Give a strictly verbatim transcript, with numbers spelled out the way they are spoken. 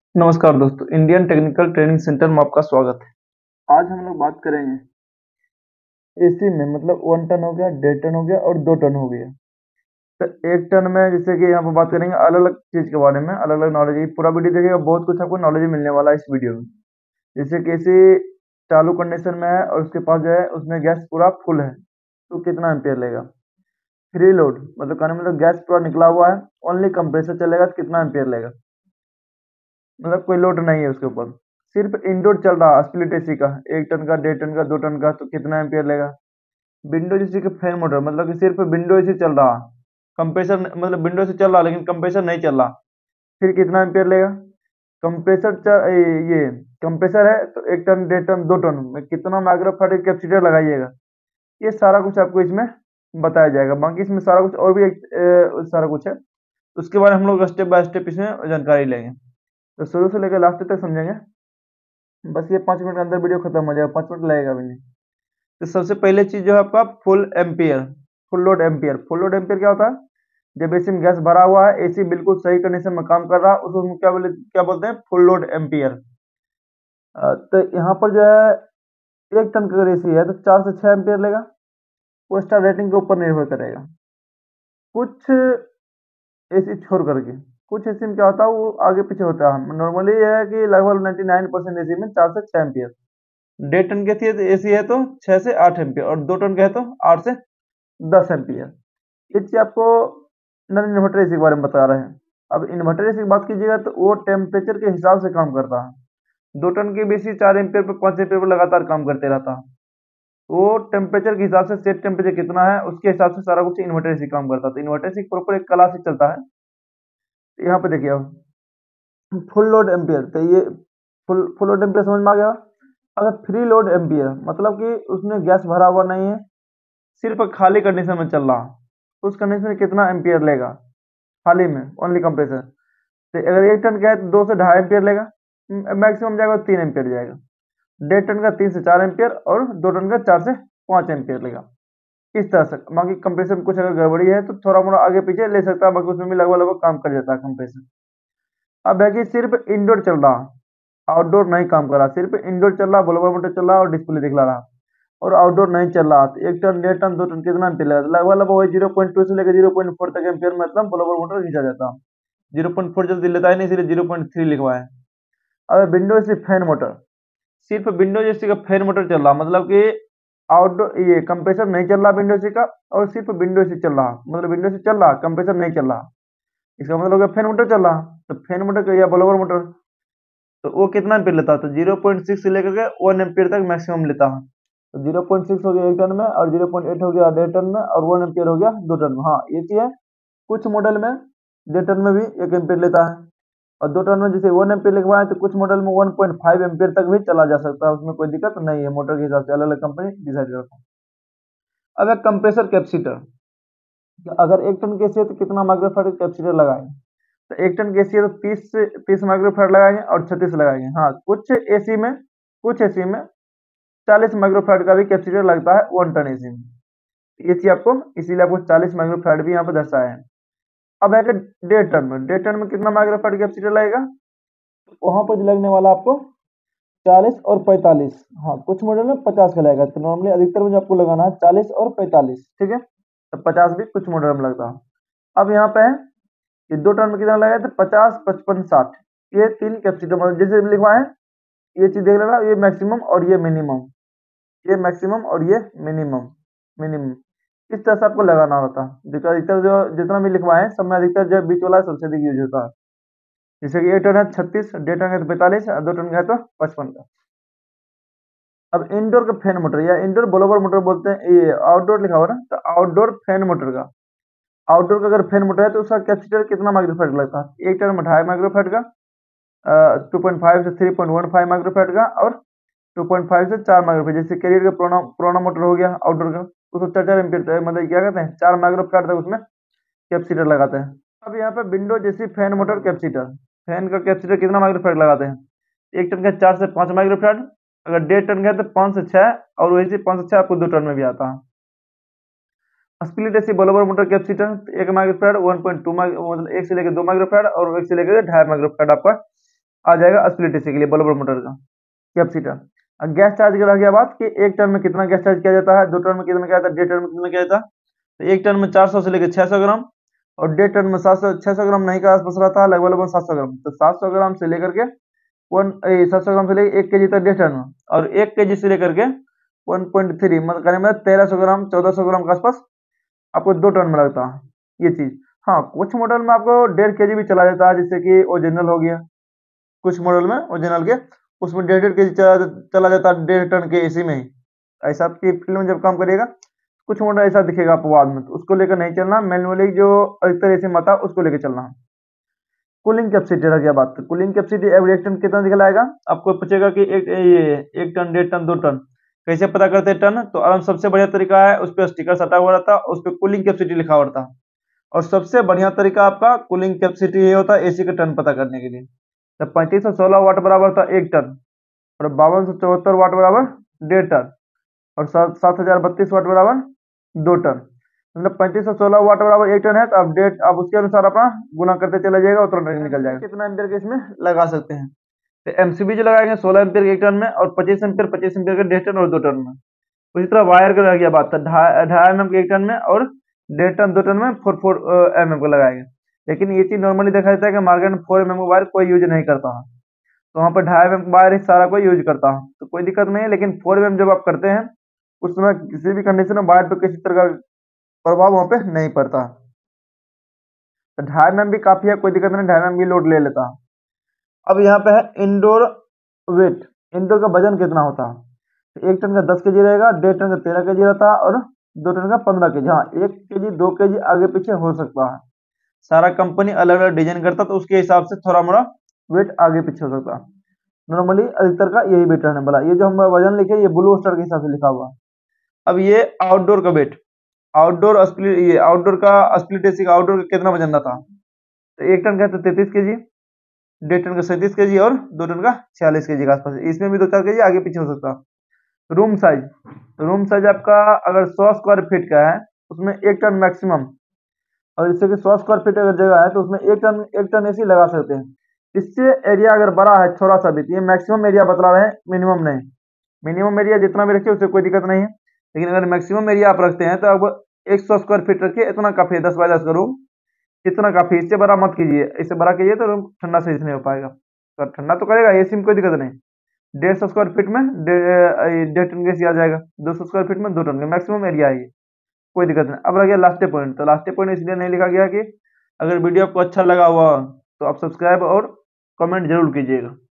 नमस्कार दोस्तों, Indian technical training centre में आपका स्वागत है। आज हम लोग बात करेंगे एसी में, मतलब वन टन हो गया, डेढ़ टन हो गया और दो टन हो गया। तो एक टन में जैसे कि यहाँ पर बात करेंगे अलग अलग चीज के बारे में, अलग अलग नॉलेज। पूरा वीडियो देखिएगा, बहुत कुछ आपको नॉलेज मिलने वाला है इस वीडियो में। जैसे कि एसी चालू कंडीशन में है और उसके पास जो है उसमें गैस पूरा फुल है, तो कितना एम्पियर लेगा। फ्री लोड मतलब कहने मतलब गैस पूरा निकला हुआ है, ओनली कंप्रेसर चलेगा तो कितना एम्पियर लेगा। मतलब कोई लोड नहीं है उसके ऊपर, सिर्फ इंडोर चल रहा है स्प्लिट एसी का, एक टन का, डेढ़ टन का, दो टन का, तो कितना एम्पियर लेगा। विंडो एसी का फैन मोटर मतलब कि सिर्फ विंडो एसी चल रहा, कंप्रेसर मतलब विंडो से चल रहा लेकिन कंप्रेसर नहीं चल रहा, फिर कितना एम्पियर लेगा। कंप्रेसर च- ये ये कंप्रेसर है तो एक टन, डेढ़ टन, दो टन में कितना माइक्रोफैराड कैपेसिटर लगाइएगा। ये सारा कुछ आपको इसमें बताया जाएगा। बाकी इसमें सारा कुछ और भी एक, ए, सारा कुछ है, उसके बारे में हम लोग स्टेप बाय स्टेप इसमें जानकारी लेंगे। तो शुरू से लेकर लास्ट तक समझेंगे। बस ये पाँच मिनट के अंदर वीडियो खत्म हो जाएगा, पाँच मिनट लगेगा भी नहीं। तो सबसे पहले चीज जो है आपका full ampere, full load ampere. Full load ampere क्या होता है? जब एसी में गैस भरा हुआ है, एसी बिल्कुल सही कंडीशन में काम कर रहा है, उसको हम क्या बोले क्या बोलते हैं? Full load ampere. तो यहाँ पर जो है एक टन का अगर एसी है तो चार से छह एम्पियर लेगा। वो स्टार रेटिंग के ऊपर निर्भर करेगा। कुछ एसी छोड़ करके कुछ एसी में क्या होता है, वो आगे पीछे होता है। नॉर्मली ये है कि लगभग नाइन्टी नाइन परसेंट एसी में चार से छह एम्पियर। डेढ़ टन के एसी है तो छह से आठ एम्पियर, और दो टन का है तो आठ से दस एम्पियर। ये चीज आपको नॉन इन्वर्टर एसी के बारे में बता रहे हैं। अब इन्वर्टर एसी की बात कीजिएगा तो वो टेम्परेचर के हिसाब से काम करता है। दो टन की बेसी चार एम्पियर पर, पाँच एम्पियर पर लगातार काम करते रहता है। वो टेम्परेचर के हिसाब से, सेट टेम्परेचर कितना है उसके हिसाब से सारा कुछ इन्वर्टर एसी काम करता है। तो इन्वर्टर एसी प्रॉपर एक क्लास से चलता है। तो यहाँ पे देखिए अब फुल लोड एम्पियर, तो ये फुल फुल लोड एम्पियर समझ में आ गया। अगर फ्री लोड एम्पियर मतलब कि उसमें गैस भरा हुआ नहीं है, सिर्फ खाली कंडीशन में चल रहा, उस कंडीशन में कितना एम्पियर लेगा खाली में, ओनली कंप्रेसर। तो अगर एक टन का है तो दो से ढाई एम्पियर लेगा, मैक्सिमम जाएगा तो तीन एम्पियर जाएगा। डेढ़ टन का तीन से चार एम्पियर, और दो टन का चार से पाँच एम्पियर लेगा। इस तरह से बाकी कंप्रेसर में कुछ अगर गड़बड़ी है तो थोड़ा मोड़ा आगे पीछे ले सकता है, बाकी उसमें भी लगभग लगभग काम कर जाता है कंप्रेसर। अब है कि सिर्फ इंडोर चल रहा, आउटडोर नहीं काम कर रहा, सिर्फ इंडोर चल रहा, ब्लोअर मोटर चल रहा और डिस्प्ले दिखला रहा, और आउटडोर नहीं चल रहा। तो एक टन, डेढ़ टन, दो टन कितना एम्पियर लगेगा? लगभग लगभग वही जीरो पॉइंट टू से लेकर जीरो पॉइंट फोर तक एम्पियर मतलब ब्लोअर मोटर खींचा जाता है। जीरो पॉइंट फोर जल्दी लेता है नहीं, इसलिए जीरो पॉइंट थ्री लिखवाए। अब विंडो एसी फैन मोटर, सिर्फ विंडो एसी का फैन मोटर चल रहा, मतलब कि आउटडोर ये कंप्रेसर नहीं चल रहा विंडो एसी का, और सिर्फ विंडो एसी चल रहा, मतलब विंडो एसी चल रहा, कंप्रेसर नहीं चल रहा। इसका मतलब हो गया फैन मोटर चल रहा। तो फैन मोटर का या ब्लोअर मोटर, तो वो कितना एम्पीयर लेता है? तो जीरो पॉइंट सिक्स से लेकर के वन एम्पीयर तक मैक्सिमम लेता है। तो जीरो पॉइंट सिक्स हो गया एक टन में, और जीरो पॉइंट एट हो गया डेढ़ टन में, और वन एम्पीयर हो गया दो टन में। हाँ ये चीज है। कुछ मॉडल में डेढ़ टन में भी एक एम्पीयर लेता है, और दो टन में जैसे वन एम्पीयर लिखवाए तो कुछ मॉडल में वन पॉइंट फाइव एम्पीयर तक भी चला जा सकता है। उसमें कोई दिक्कत नहीं है, मोटर के हिसाब से अलग अलग कंपनी डिसाइड करता है। अब एक कंप्रेसर कैपेसिटर, अगर एक टन के है तो कितना माइक्रोफैराड कैपेसिटर लगाएंगे? तो एक टन की एसी है तो तीस से तीस माइक्रोफैराड लगाएंगे और छत्तीस लगाएंगे। हाँ कुछ एसी में कुछ एसी में चालीस माइक्रोफैराड का भी कैपेसिटर लगता है वन टन एसी में। ये चीज आपको, इसीलिए आपको चालीस माइक्रोफैराड भी यहाँ पे दर्शाया है। अब है कि डेढ़ टन में, डेढ़ टन में कितना माइक्रोफैराड कैपेसिटर लगेगा? वहां पर लगने वाला आपको चालीस और पैंतालीस। हाँ कुछ मॉडल में पचास का लगेगा, तो नॉर्मली अधिकतर मुझे आपको लगाना है चालीस और पैंतालीस, ठीक है। तो पचास भी कुछ मॉडल में लगता है। अब यहाँ पे है कि दो टन में कितना लगेगा, तो पचास, पचपन, साठ, ये तीन कैपेसिटर मतलब जैसे लिखवा है। ये चीज देख लेना, ये मैक्सिमम और ये मिनिमम, ये मैक्सिमम और ये मिनिमम मिनिमम इस तरह से आपको लगाना होता है। देखो अधिकतर जो जितना भी लिखवाए सब में अधिकतर जो बीच वाला सबसे अधिक यूज होता है। जैसे कि एक टन है छत्तीस, डेढ़ टन है तो पैंतालीस, दो टन का है तो पचपन का। अब इंडोर का फैन मोटर या इंडोर ब्लोअर मोटर बोलते हैं, ये आउटडोर लिखा हुआ ना, तो आउटडोर फैन मोटर का, आउटडोर का अगर फैन मोटर है तो उसका कैपेसिटर कितना माइक्रोफैराड लगता है? एक टन में ढाई माइक्रोफैराड का, टू पॉइंट फाइव से three point one five microfarad का, और टू पॉइंट फाइव से चार माइक्रोफैराड। जैसे कैरियर का पुराना पुराना मोटर हो गया आउटडोर का, उसको चार चार एम्पीयर मतलब क्या कहते हैं, चार माइक्रोफैराड तक उसमें कैपेसिटर लगाते हैं। अब यहाँ पे विंडो जैसी फैन मोटर कैपेसिटर, फैन का कैपेसिटर कितना माइक्रोफैराड लगाते हैं? एक टन का चार से पाँच माइक्रोफैराड, अगर डेढ़ टन का है तो पाँच से छः, और वैसे पाँच से छः आपको दो टन में भी आता है। Split AC blower motor capacitor एक माइक्रोफैराड, वन पॉइंट टू मतलब एक से लेकर दो माइक्रोफैराड, और एक से लेकर ढाई माइक्रोफैराड आपका आ जाएगा स्प्लिट एसी के लिए बल्ब मोटर का कैपेसिटर। अब गैस चार्ज की रह गया बात कि एक टन में कितना गैस चार्ज किया जाता है, दो टन में कितना किया जाता है, डेढ़ टन में कितना किया जाता है। तो एक टन में चार सौ से लेकर छह सौ ग्राम और डेढ़ टन में सात सौ छह सौ ग्राम नहीं का आसपास रहता है, लगभग लगभग सात सौ ग्राम। तो सात सौ ग्राम से लेकर के वन सात सौ ग्राम से लेकर एक के जी तक डेढ़ टन में, और एक के जी से लेकर के वन पॉइंट थ्री मतलब कहने में तेरह सौ ग्राम चौदह सौ ग्राम के आसपास आपको दो टन में लगता है ये चीज। हाँ, कुछ मॉडल में आपको डेढ़ के जी भी चला जाता है, जैसे कि ओरिजिनल हो गया, कुछ मॉडल में ओरिजिनल के उसमें डेढ़ डेढ़ के जी चला, चला जाता है डेढ़ टन के एसी में ही। ऐसा आपकी फील्ड में जब काम करिएगा कुछ मॉडल ऐसा दिखेगा आपको बाद में, तो उसको लेकर नहीं चलना, मैनुअली जो अधिकतर एसी में आता है उसको लेकर चलना है। कूलिंग कैपेसिटी रह गया बात, कूलिंग कैपेसिटी एवरी एक टन कितना दिखलाएगा आपको, पूछेगा कि एक ये एक टन डेढ़ टन दो टन कैसे पता करते हैं टन, तो आराम सबसे बढ़िया तरीका है, उस पर स्टिकर सटा हुआ रहता है, उस पर कूलिंग कैपेसिटी लिखा हुआ रहता है, और सबसे बढ़िया तरीका आपका कूलिंग कैपेसिटी ये होता है एसी का टन पता करने के लिए। तो पैंतीस सौ सोलह वाट बराबर था एक टन, और बावन सौ चौहत्तर वाट बराबर डेढ़ टन, और सात हजार बत्तीस वाट बराबर दो टन। मतलब पैंतीस सौ सोलह वाट बराबर एक टन है, तो आप डेट आप उसके अनुसार अपना गुना करते चले जाएगा, उतना निकल जाएगा। कितना एम्पियर के इसमें लगा सकते हैं, तो एमसीबी जो लगाएंगे सोलह एम्पियर के एक टन में, और पच्चीस एम्पियर पच्चीस एम्पियर के डेढ़ टन और दो टन में। उसी तरह वायर का रह गया बात, ढाई ढाई एम एम के एक टन में और डेढ़ टन दो टन में फोर फोर एम एम को लगाएंगे। लेकिन ये चीज नॉर्मली देखा जाता है कि मार्केट में फोर एम एम का वायर कोई यूज नहीं करता है, तो वहाँ पर ढाई एम एम का वायर ही सारा कोई यूज करता है, तो कोई दिक्कत नहीं है। लेकिन फोर एम एम जब आप करते हैं उस समय किसी भी कंडीशन में वायर पर किसी तरह का प्रभाव वहाँ पे नहीं पड़ता, तो ढाई एम एम भी काफी है, कोई दिक्कत नहीं, ढाई एम एम भी लोड ले लेता है। अब यहाँ पे है इंडोर वेट, इंडोर का वजन कितना होता है, तो एक टन का दस के जी रहेगा, डेढ़ टन का तेरह के जी रहता है, और दो टन का पंद्रह के जी। हाँ, एक के जी दो के जी आगे पीछे हो सकता है, सारा कंपनी अलग अलग डिजाइन करता है, तो उसके हिसाब से थोड़ा मोड़ा वेट आगे पीछे हो सकता है। नॉर्मली अधिकतर का यही वेट रहने वाला। ये जो हम वजन लिखे ये ब्लू स्टार के हिसाब से लिखा हुआ। अब ये आउटडोर का वेट, आउटडोर स्प्लिट ये आउटडोर का स्प्लिट एसी का आउटडोर का कितना वजन रहता है, तो एक टन का तो तैतीस के जी, डेढ़ टन का सैंतीस के जी, और दो टन का छियालीस के जी के आसपास। इसमें भी दो चार के जी आगे पीछे हो सकता है। रूम साइज, रूम साइज आपका अगर सौ स्क्वायर फीट का है उसमें एक टन मैक्सिमम, और इससे कि सौ स्क्वायर फीट अगर जगह है तो उसमें एक टन एक टन एसी लगा सकते हैं। इससे एरिया अगर बड़ा है थोड़ा सा भी, ये मैक्सिमम एरिया बतला रहे हैं, मिनिमम नहीं। मिनिमम एरिया जितना भी रखिए उससे कोई दिक्कत नहीं है, लेकिन अगर मैक्सिमम एरिया आप रखते हैं तो अब एक सौ स्क्वायर फीट रखिए, इतना काफी है, दस बाय दस का रूम इतना काफी, इससे बड़ा मत कीजिए, इससे बड़ा कीजिए तो रूम ठंडा सही से नहीं हो पाएगा। तो ठंडा तो करेगा एसी में, कोई दिक्कत नहीं। डेढ़ सौ स्क्वायर फीट में डेढ़ टन गैस आ जाएगा, दो सौ स्क्वायर फीट में दो टन का मैक्सिमम एरिया है ये, कोई दिक्कत नहीं। अब रह गया लास्ट पॉइंट, तो लास्ट पॉइंट इसलिए नहीं लिखा गया कि अगर वीडियो आपको अच्छा लगा हुआ तो आप सब्सक्राइब और कमेंट जरूर कीजिएगा।